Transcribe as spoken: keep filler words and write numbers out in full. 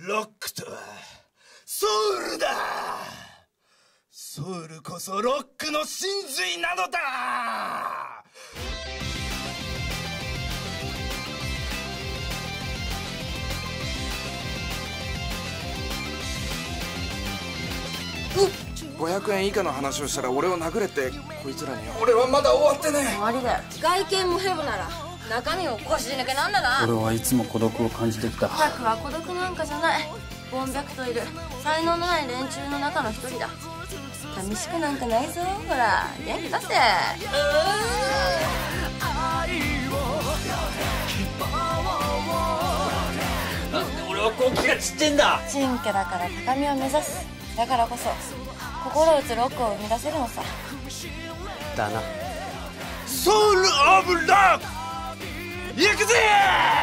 ロックとはソウルだ。ソウルこそロックの真髄なのだ。 ごひゃくえん以下の話をしたら俺を殴れってこいつらに。俺はまだ終わってねえ。 終わりだよ。外見もヘボなら中身を腰抜けなんだな。 俺はいつも孤独を感じてきた。 タクは孤独なんかじゃない。ボンビャクといる才能のない連中の中の一人だ。寂しくなんかないぞ。ほら元気出せ。 なんで俺はこう気が散ってんだ。 チンケだから高みを目指す。だからこそ心打つロックを生み出せるのさ。 だな。 ソウルオブロック行くぜ。